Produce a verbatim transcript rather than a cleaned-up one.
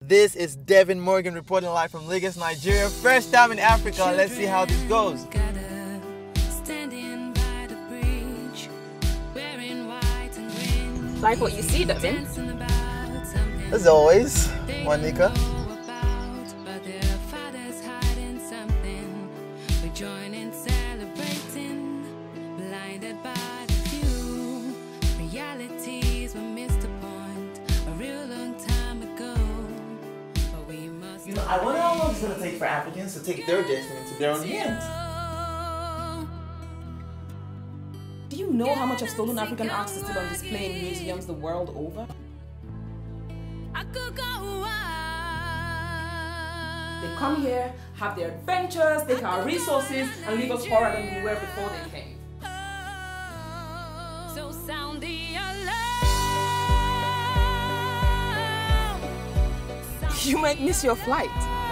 This is Devin Morgan reporting live from Lagos, Nigeria. First time in Africa. Let's see how this goes. Like what you see, Devin. As always, Monica. You know, I wonder how long it's going to take for Africans to take their destiny into their own hands. Do you know how much of stolen African arts is still on display in museums the world over? They come here, have their adventures, take our resources, and leave us poorer than we were before they came. So sound the alarm. You might miss your flight.